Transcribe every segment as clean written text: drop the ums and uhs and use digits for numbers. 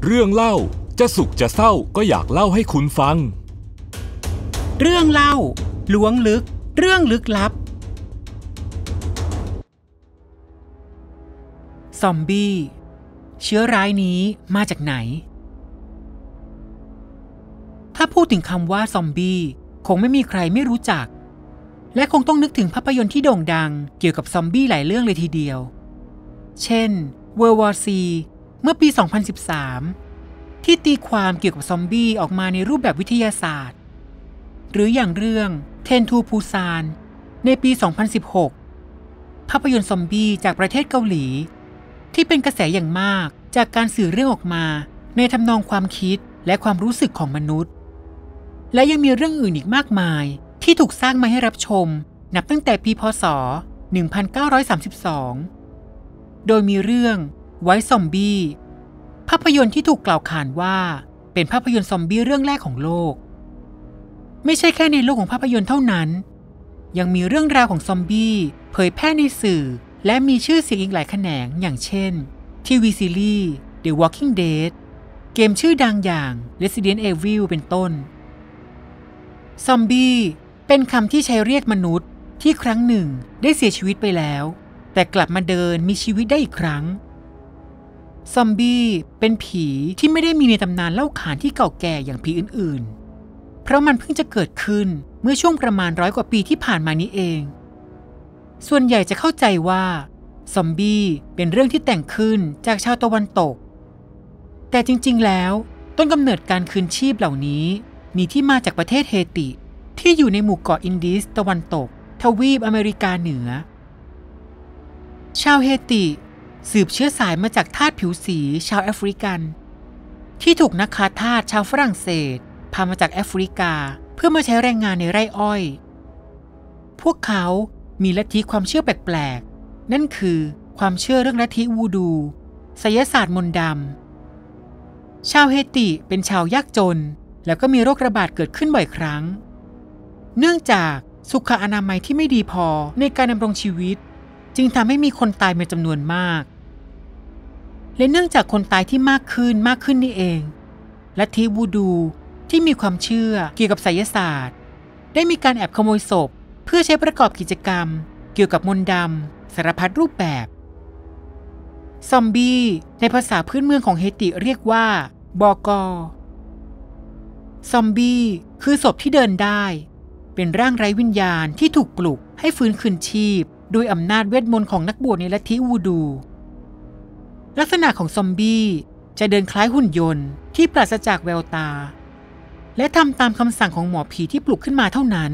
เรื่องเล่าจะสุขจะเศร้าก็อยากเล่าให้คุณฟังเรื่องเล่าล้วงลึกเรื่องลึกลับซอมบี้เชื้อร้ายนี้มาจากไหนถ้าพูดถึงคำว่าซอมบี้คงไม่มีใครไม่รู้จักและคงต้องนึกถึงภาพยนตร์ที่โด่งดังเกี่ยวกับซอมบี้หลายเรื่องเลยทีเดียวเช่น World War C เมื่อปี 2013 ที่ตีความเกี่ยวกับซอมบี้ออกมาในรูปแบบวิทยาศาสตร์หรืออย่างเรื่อง Train to Busan ในปี 2016 ภาพยนตร์ซอมบี้จากประเทศเกาหลีที่เป็นกระแสอย่างมากจากการสื่อเรื่องออกมาในทำนองความคิดและความรู้สึกของมนุษย์และยังมีเรื่องอื่นอีกมากมายที่ถูกสร้างมาให้รับชมนับตั้งแต่ปีพ.ศ. 1932 โดยมีเรื่องไวท์ซอมบี้ภาพยนตร์ที่ถูกกล่าวขานว่าเป็นภาพยนตร์ซอมบี้เรื่องแรกของโลกไม่ใช่แค่ในโลกของภาพยนตร์เท่านั้นยังมีเรื่องราวของซอมบี้เผยแพร่ในสื่อและมีชื่อเสียงอีกหลายแขนงอย่างเช่นทีวีซีรีส์ The Walking Dead เกมชื่อดังอย่าง Resident Evil เป็นต้นซอมบี้เป็นคำที่ใช้เรียกมนุษย์ที่ครั้งหนึ่งได้เสียชีวิตไปแล้วแต่กลับมาเดินมีชีวิตได้อีกครั้งซอมบี้เป็นผีที่ไม่ได้มีในตำนานเล่าขานที่เก่าแก่อย่างผีอื่นๆเพราะมันเพิ่งจะเกิดขึ้นเมื่อช่วงประมาณ100 กว่าปีที่ผ่านมานี้เองส่วนใหญ่จะเข้าใจว่าซอมบี้เป็นเรื่องที่แต่งขึ้นจากชาวตะวันตกแต่จริงๆแล้วต้นกำเนิดการคืนชีพเหล่านี้มีที่มาจากประเทศเฮติที่อยู่ในหมู่เกาะอินดิสตะวันตกทวีปอเมริกาเหนือชาวเฮติสืบเชื้อสายมาจากทาสผิวสีชาวแอฟริกันที่ถูกนักค้าทาสชาวฝรั่งเศสพามาจากแอฟริกาเพื่อมาใช้แรงงานในไร่อ้อยพวกเขามีลัทธิความเชื่อแปลกๆนั่นคือความเชื่อเรื่องลัทธิวูดูไสยศาสตร์มนต์ดำชาวเฮติเป็นชาวยากจนแล้วก็มีโรคระบาดเกิดขึ้นบ่อยครั้งเนื่องจากสุขอนามัยที่ไม่ดีพอในการดำรงชีวิตจึงทำให้มีคนตายเป็นจำนวนมากและเนื่องจากคนตายที่มากขึ้นนี่เองลัทธิวูดูที่มีความเชื่อเกี่ยวกับไสยศาสตร์ได้มีการแอบขโมยศพเพื่อใช้ประกอบกิจกรรมเกี่ยวกับมนต์ดำสารพัดรูปแบบซอมบี้ในภาษาพื้นเมืองของเฮติเรียกว่าบอกอซอมบี้คือศพที่เดินได้เป็นร่างไร้วิญญาณที่ถูกปลุกให้ฟื้นคืนชีพโดยอำนาจเวทมนต์ของนักบวชในลัทธิวูดูลักษณะของซอมบี้จะเดินคล้ายหุ่นยนต์ที่ปราศจากแววตาและทำตามคำสั่งของหมอผีที่ปลุกขึ้นมาเท่านั้น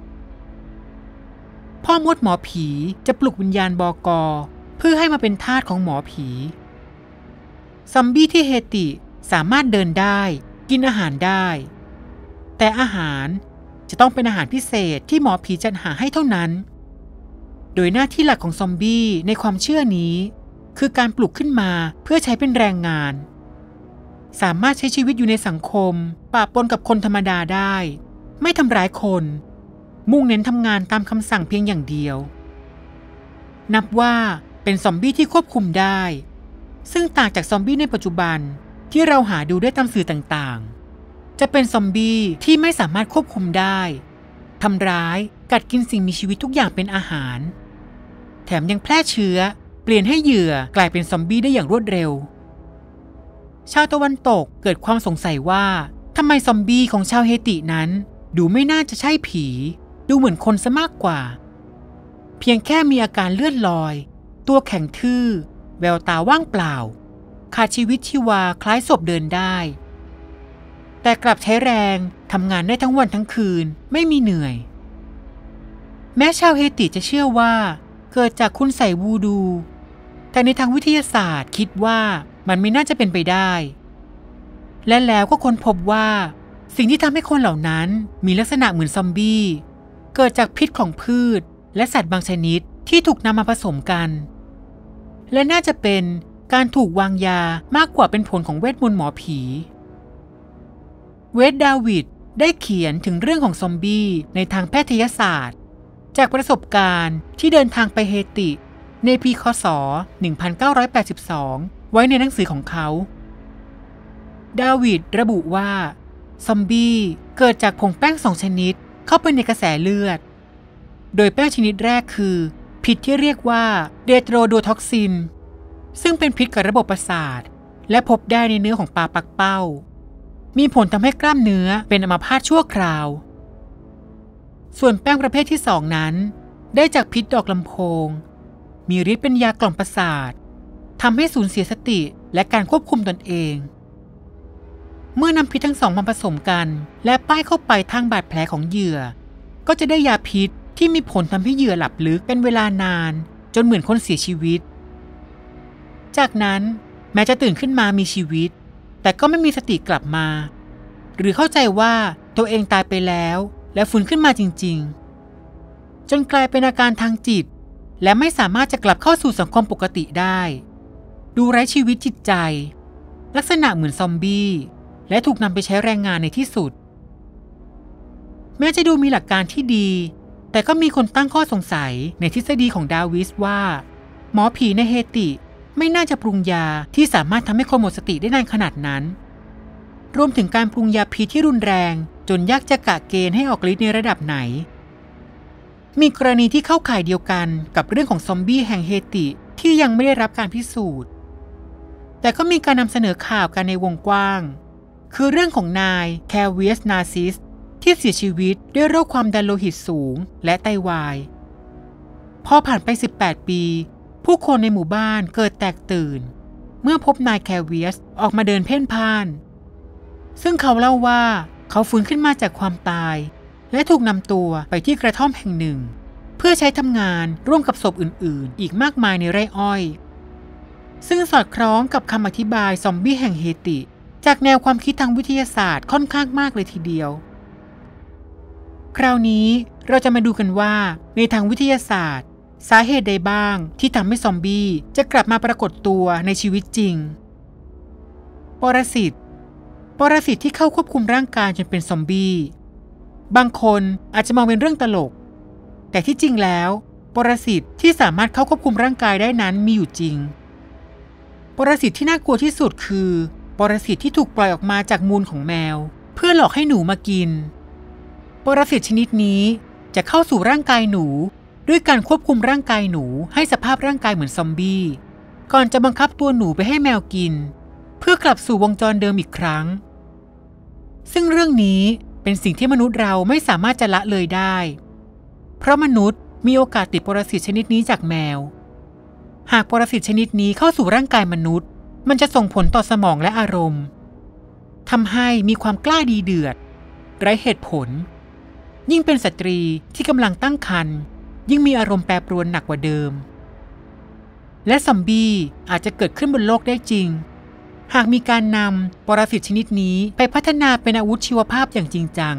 พ่อมดหมอผีจะปลุกวิญญาณบอกอเพื่อให้มาเป็นทาสของหมอผีซอมบี้ที่เฮติสามารถเดินได้กินอาหารได้แต่อาหารจะต้องเป็นอาหารพิเศษที่หมอผีจัดหาให้เท่านั้นโดยหน้าที่หลักของซอมบี้ในความเชื่อนี้คือการปลุกขึ้นมาเพื่อใช้เป็นแรงงานสามารถใช้ชีวิตอยู่ในสังคมปะปนกับคนธรรมดาได้ไม่ทำร้ายคนมุ่งเน้นทำงานตามคำสั่งเพียงอย่างเดียวนับว่าเป็นซอมบี้ที่ควบคุมได้ซึ่งต่างจากซอมบี้ในปัจจุบันที่เราหาดูได้ตามสื่อต่างๆจะเป็นซอมบี้ที่ไม่สามารถควบคุมได้ทำร้ายกัดกินสิ่งมีชีวิตทุกอย่างเป็นอาหารแถมยังแพร่เชื้อเปลี่ยนให้เหยื่อกลายเป็นซอมบี้ได้อย่างรวดเร็วชาวตะวันตกเกิดความสงสัยว่าทำไมซอมบี้ของชาวเฮตินั้นดูไม่น่าจะใช่ผีดูเหมือนคนซะมากกว่าเพียงแค่มีอาการเลื่อนลอยตัวแข็งทื่อแววตาว่างเปล่าขาดชีวิตชีวาคล้ายศพเดินได้แต่กลับใช้แรงทำงานได้ทั้งวันทั้งคืนไม่มีเหนื่อยแม้ชาวเฮติจะเชื่อว่าเกิดจากคุณไสยวูดูแต่ในทางวิทยาศาสตร์คิดว่ามันไม่น่าจะเป็นไปได้และแล้วก็ค้นพบว่าสิ่งที่ทำให้คนเหล่านั้นมีลักษณะเหมือนซอมบี้เกิดจากพิษของพืชและสัตว์บางชนิดที่ถูกนำมาผสมกันและน่าจะเป็นการถูกวางยามากกว่าเป็นผลของเวทมนต์หมอผีเวดดาวิดได้เขียนถึงเรื่องของซอมบี้ในทางแพทยศาสตร์จากประสบการณ์ที่เดินทางไปเฮติในปีค.ศ. 1982ไว้ในหนังสือของเขาดาวิดระบุว่าซอมบี้เกิดจากผงแป้ง2ชนิดเข้าไปในกระแสเลือดโดยแป้งชนิดแรกคือพิษที่เรียกว่าเดโทรโดท็อกซินซึ่งเป็นพิษกับระบบประสาทและพบได้ในเนื้อของปลาปักเป้ามีผลทำให้กล้ามเนื้อเป็นอัมพาตชั่วคราวส่วนแป้งประเภทที่2นั้นได้จากพิษดอกลำโพงมีฤทธิ์เป็นยากล่อมประสาททำให้สูญเสียสติและการควบคุมตนเองเมื่อนำพิษทั้งสองมาผสมกันและป้ายเข้าไปทางบาดแผลของเหยื่อก็จะได้ยาพิษที่มีผลทำให้เหยื่อหลับลึกเป็นเวลานานจนเหมือนคนเสียชีวิตจากนั้นแม้จะตื่นขึ้นมามีชีวิตแต่ก็ไม่มีสติกลับมาหรือเข้าใจว่าตัวเองตายไปแล้วและฟื้นขึ้นมาจริงๆจนกลายเป็นอาการทางจิตและไม่สามารถจะกลับเข้าสู่สังคมปกติได้ดูไร้ชีวิตจิตใจลักษณะเหมือนซอมบี้และถูกนำไปใช้แรงงานในที่สุดแม้จะดูมีหลักการที่ดีแต่ก็มีคนตั้งข้อสงสัยในทฤษฎีของดาวิสว่าหมอผีในเฮติไม่น่าจะปรุงยาที่สามารถทำให้คนหมดสติได้นานขนาดนั้นรวมถึงการปรุงยาพิษที่รุนแรงจนยากจะกะเกณฑ์ให้ออกฤทธิ์ในระดับไหนมีกรณีที่เข้าข่ายเดียวกันกับเรื่องของซอมบี้แห่งเฮติที่ยังไม่ได้รับการพิสูจน์แต่ก็มีการนำเสนอข่าวกันในวงกว้างคือเรื่องของนายแคเวียสนาซิสที่เสียชีวิตด้วยโรคความดันโลหิตสูงและไตวายพอผ่านไป18ปีผู้คนในหมู่บ้านเกิดแตกตื่นเมื่อพบนายแคเวียสออกมาเดินเพ่นพ่านซึ่งเขาเล่าว่าเขาฟื้นขึ้นมาจากความตายและถูกนำตัวไปที่กระท่อมแห่งหนึ่งเพื่อใช้ทำงานร่วมกับศพอื่นๆอีกมากมายในไร่อ้อยซึ่งสอดคล้องกับคำอธิบายซอมบี้แห่งเฮติจากแนวความคิดทางวิทยาศาสตร์ค่อนข้างมากเลยทีเดียวคราวนี้เราจะมาดูกันว่าในทางวิทยาศาสตร์สาเหตุใดบ้างที่ทำให้ซอมบี้จะกลับมาปรากฏตัวในชีวิตจริงปรสิตที่เข้าควบคุมร่างกายจนเป็นซอมบี้บางคนอาจจะมองเป็นเรื่องตลกแต่ที่จริงแล้วปรสิตที่สามารถเข้าควบคุมร่างกายได้นั้นมีอยู่จริงปรสิตที่น่ากลัวที่สุดคือปรสิตที่ถูกปล่อยออกมาจากมูลของแมวเพื่อหลอกให้หนูมากินปรสิตชนิดนี้จะเข้าสู่ร่างกายหนูด้วยการควบคุมร่างกายหนูให้สภาพร่างกายเหมือนซอมบี้ก่อนจะบังคับตัวหนูไปให้แมวกินเพื่อกลับสู่วงจรเดิมอีกครั้งซึ่งเรื่องนี้เป็นสิ่งที่มนุษย์เราไม่สามารถจะละเลยได้เพราะมนุษย์มีโอกาสติดปรสิตชนิดนี้จากแมวหากปรสิตชนิดนี้เข้าสู่ร่างกายมนุษย์มันจะส่งผลต่อสมองและอารมณ์ทำให้มีความกล้าดีเดือดไร้เหตุผลยิ่งเป็นสตรีที่กำลังตั้งครรภ์ยิ่งมีอารมณ์แปรปรวนหนักกว่าเดิมและซอมบี้อาจจะเกิดขึ้นบนโลกได้จริงหากมีการนำปรสิตชนิดนี้ไปพัฒนาเป็นอาวุธชีวภาพอย่างจริงจัง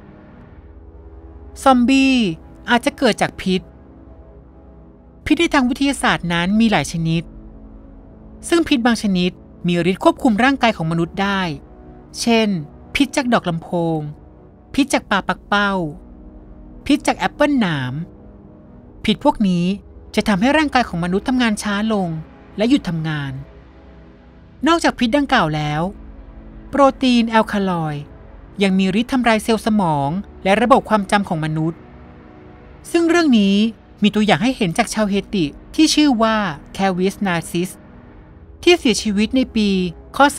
ซอมบี้อาจจะเกิดจากพิษในทางวิทยาศาสตร์นั้นมีหลายชนิดซึ่งพิษบางชนิดมีฤทธิ์ควบคุมร่างกายของมนุษย์ได้เช่นพิษจากดอกลำโพงพิษจากปลาปักเป้าพิษจากแอปเปิลหนามพิษพวกนี้จะทำให้ร่างกายของมนุษย์ทำงานช้าลงและหยุดทำงานนอกจากพิษดังกล่าวแล้วโปรตีนแอลคาลอยด์ยังมีฤทธิ์ทำลายเซลล์สมองและระบบความจำของมนุษย์ซึ่งเรื่องนี้มีตัวอย่างให้เห็นจากชาวเฮติที่ชื่อว่าแควิสนาซิสที่เสียชีวิตในปีค.ศ.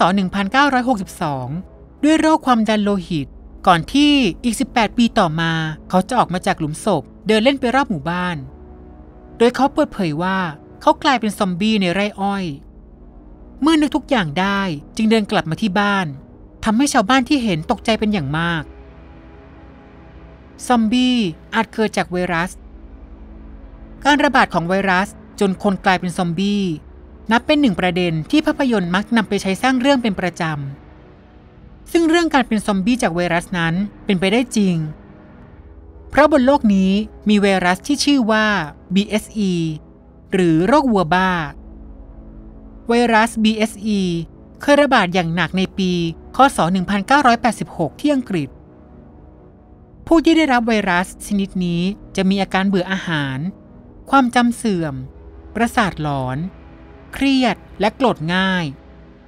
1962ด้วยโรคความดันโลหิตก่อนที่อีก18ปีต่อมาเขาจะออกมาจากหลุมศพเดินเล่นไปรอบหมู่บ้านโดยเขาเปิดเผยว่าเขากลายเป็นซอมบี้ในไร่อ้อยเมื่อนึกทุกอย่างได้จึงเดินกลับมาที่บ้านทำให้ชาวบ้านที่เห็นตกใจเป็นอย่างมากซอมบี้อาจเกิดจากไวรัสการระบาดของไวรัสจนคนกลายเป็นซอมบี้นับเป็นหนึ่งประเด็นที่ภาพยนตร์มักนำไปใช้สร้างเรื่องเป็นประจำซึ่งเรื่องการเป็นซอมบี้จากไวรัสนั้นเป็นไปได้จริงเพราะบนโลกนี้มีไวรัสที่ชื่อว่า BSE หรือโรควัวบ้าไวรัส BSE เคยระบาดอย่างหนักในปีค.ศ. 1986ที่อังกฤษผู้ที่ได้รับไวรัสชนิดนี้จะมีอาการเบื่ออาหารความจำเสื่อมประสาทหลอนเครียดและโกรธง่าย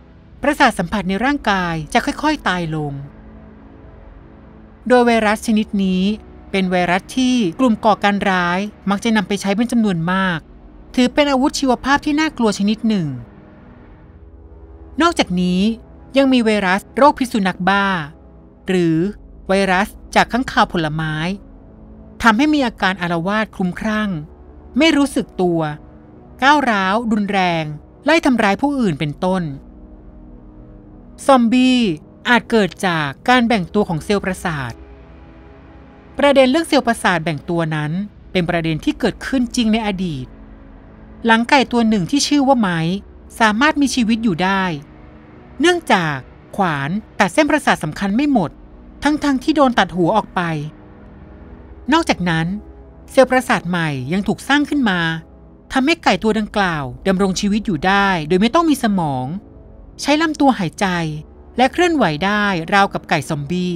ประสาทสัมผัสในร่างกายจะค่อยๆตายลงโดยไวรัสชนิดนี้เป็นไวรัสที่กลุ่มก่อการร้ายมักจะนำไปใช้เป็นจำนวนมากถือเป็นอาวุธชีวภาพที่น่ากลัวชนิดหนึ่งนอกจากนี้ยังมีไวรัสโรคพิษสุนัขบ้าหรือไวรัสจากค้างคาวผลไม้ทำให้มีอาการอาละวาดคลุ้มคลั่งไม่รู้สึกตัวก้าวร้าวรุนแรงไล่ทำร้ายผู้อื่นเป็นต้นซอมบี้อาจเกิดจากการแบ่งตัวของเซลล์ประสาทประเด็นเรื่องเซลล์ประสาทแบ่งตัวนั้นเป็นประเด็นที่เกิดขึ้นจริงในอดีตหลังไก่ตัวหนึ่งที่ชื่อว่าไม้สามารถมีชีวิตอยู่ได้เนื่องจากขวานตัดเส้นประสาทสำคัญไม่หมดทั้งที่โดนตัดหัวออกไปนอกจากนั้นเซลล์ประสาทใหม่ยังถูกสร้างขึ้นมาทำให้ไก่ตัวดังกล่าวดำรงชีวิตอยู่ได้โดยไม่ต้องมีสมองใช้ลำตัวหายใจและเคลื่อนไหวได้ราวกับไก่ซอมบี้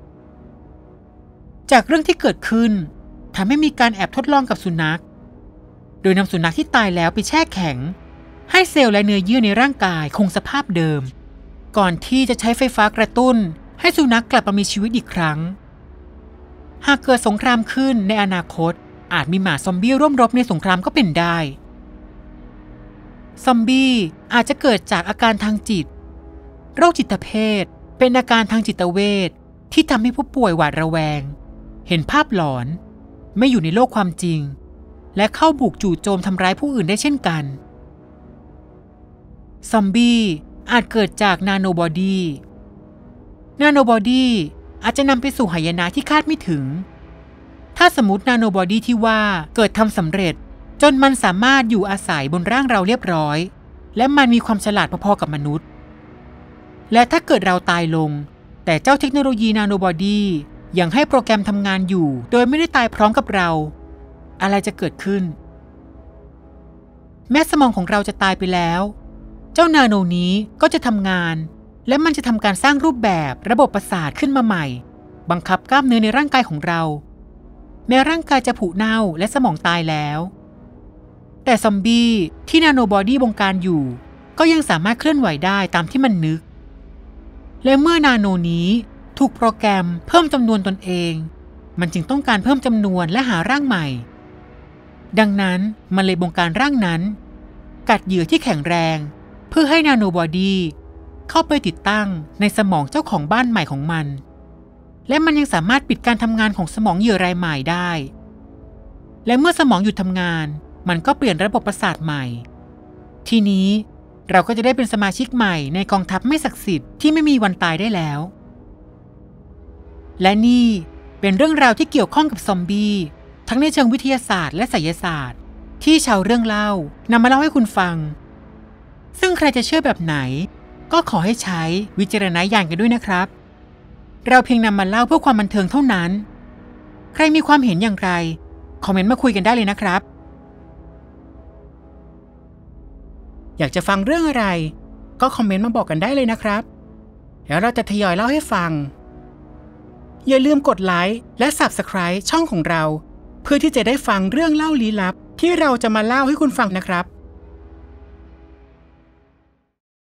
จากเรื่องที่เกิดขึ้นทำให้มีการแอบทดลองกับสุนัขโดยนำสุนัขที่ตายแล้วไปแช่แข็งให้เซลล์และเนื้อเยื่อในร่างกายคงสภาพเดิมก่อนที่จะใช้ไฟฟ้ากระตุ้นให้สุนัขกลับมามีชีวิตอีกครั้งหากเกิดสงครามขึ้นในอนาคตอาจมีหมาซอมบี้ร่วมรบในสงครามก็เป็นได้ซอมบี้อาจจะเกิดจากอาการทางจิตโรคจิตเภทเป็นอาการทางจิตเวชที่ทำให้ผู้ป่วยหวาดระแวงเห็นภาพหลอนไม่อยู่ในโลกความจริงและเข้าบุกจู่โจมทำร้ายผู้อื่นได้เช่นกันซอมบี้อาจเกิดจากนาโนบอดี้อาจจะนำไปสู่หายนะที่คาดไม่ถึงถ้าสมมตินาโนบอดี้ที่ว่าเกิดทำสำเร็จจนมันสามารถอยู่อาศัยบนร่างเราเรียบร้อยและมันมีความฉลาดพอๆกับมนุษย์และถ้าเกิดเราตายลงแต่เจ้าเทคโนโลยีนาโนบอดี้ยังให้โปรแกรมทำงานอยู่โดยไม่ได้ตายพร้อมกับเราอะไรจะเกิดขึ้นแม้สมองของเราจะตายไปแล้วเจ้านาโนนี้ก็จะทำงานและมันจะทำการสร้างรูปแบบระบบประสาทขึ้นมาใหม่บังคับกล้ามเนื้อในร่างกายของเราแม้ร่างกายจะผุเน่าและสมองตายแล้วแต่ซอมบี้ที่นาโนบอดี้บงการอยู่ก็ยังสามารถเคลื่อนไหวได้ตามที่มันนึกและเมื่อนาโนนี้ถูกโปรแกรมเพิ่มจำนวนตนเองมันจึงต้องการเพิ่มจำนวนและหาร่างใหม่ดังนั้นมันเลยบงการร่างนั้นกัดเหยื่อที่แข็งแรงเพื่อให้นาโนบอดี้เข้าไปติดตั้งในสมองเจ้าของบ้านใหม่ของมันและมันยังสามารถปิดการทำงานของสมองเหยื่อรายใหม่ได้และเมื่อสมองหยุดทำงานมันก็เปลี่ยนระบบประสาทใหม่ทีนี้เราก็จะได้เป็นสมาชิกใหม่ในกองทัพไม่ศักดิ์สิทธิ์ที่ไม่มีวันตายได้แล้วและนี่เป็นเรื่องราวที่เกี่ยวข้องกับซอมบี้ทั้งในเชิงวิทยาศาสตร์และไสยศาสตร์ที่ชาวเรื่องเล่านำมาเล่าให้คุณฟังซึ่งใครจะเชื่อแบบไหนก็ขอให้ใช้วิจารณญาณกันด้วยนะครับเราเพียงนำมาเล่าเพื่อความบันเทิงเท่านั้นใครมีความเห็นอย่างไรคอมเมนต์มาคุยกันได้เลยนะครับอยากจะฟังเรื่องอะไรก็คอมเมนต์มาบอกกันได้เลยนะครับแล้วเราจะทยอยเล่าให้ฟังอย่าลืมกดไลค์และ Subscribe ช่องของเราเพื่อที่จะได้ฟังเรื่องเล่าลี้ลับที่เราจะมาเล่าให้คุณฟังนะครับ